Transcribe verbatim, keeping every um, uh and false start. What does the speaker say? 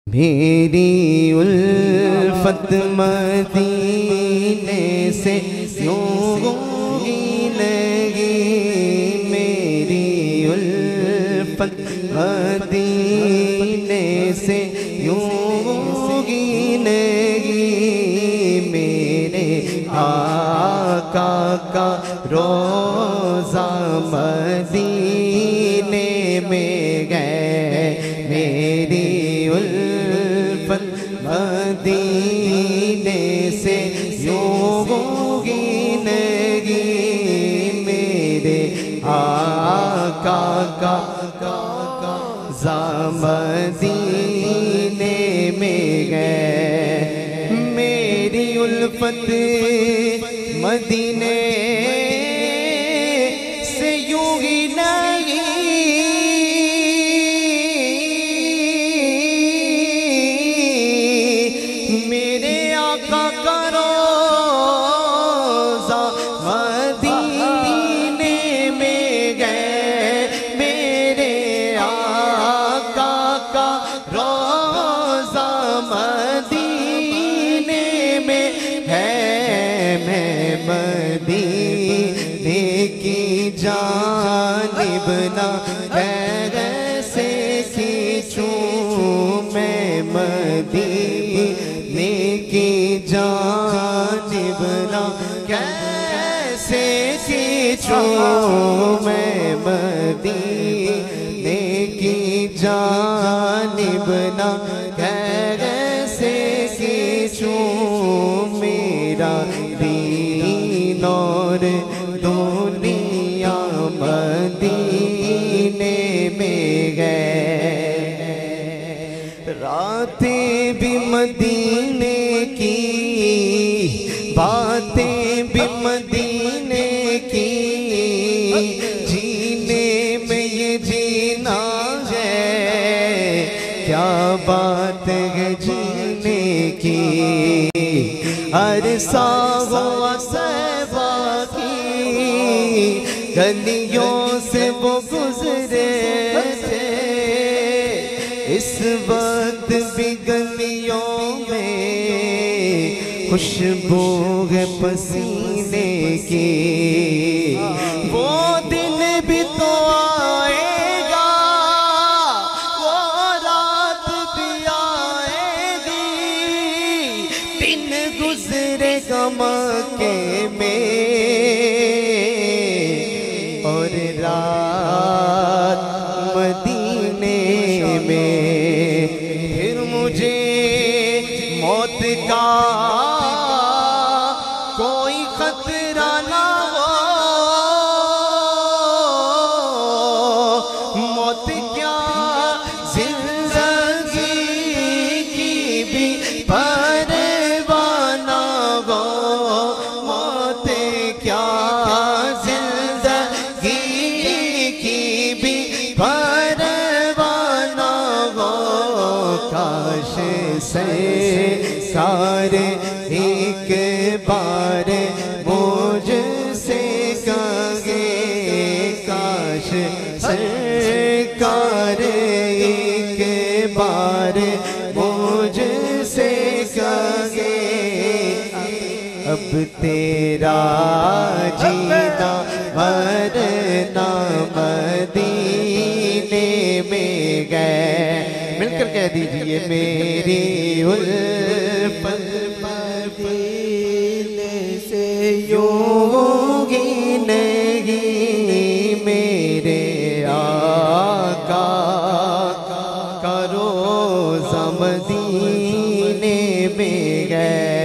میری الفت مدینے سے یوں گی لگی، میری الفت مدینے سے یوں گی لگی، میرے آقا کا روزہ مدینے میں گئے، میری الفت مدینے سے یوں گی لگی، میرے آقا کا روزہ مدینے میں گئے، میری الفت مدینے سے یوں ہی لگی، میرے آقا کا روزہ مدینے میں گئے، میرے آقا کا روزہ مدینے میں ہے، میں مدینے کی جانب نہ پیر سے کھینچوں، میں مدینے کی جانب نہ کیسے کھینچوں، میں مدینے کی جانب نہ کیسے کھینچوں، میرا دین اور دنیا مدینے میں گئے، راتیں بھی مدینے کی، باتیں بھی مدینے کی، جینے میں یہ جینا ہے، کیا بات ہے جینے کی، عرصہ ہوا صحبہ کی گلیوں سے وہ گزرے تھے، اس وقت بھی گلیوں میں خوشبو ہے پسینے کی، وہ دن بھی تو آئے گا، وہ رات بھی آئے گی، دن گزرے گا مکے میں اور رات مدینے میں، پھر مجھے موت کا کوئی خطرہ نہ ہو، موت کیا زندگی کی بھی پرواہ نہ ہو، موت کیا زندگی کی بھی پرواہ نہ ہو، کاش سرکار ایک بار مجھ سے کہے، کاش سرکار ایک بار مجھ سے کہے، اب تیرا جینا مرنا مدینے میں گئے، مل کر کہہ دیجئے، میری الفت مدینے سے یوں ہی لگی، میرے آقا کا روزہ مدینے میں گئے،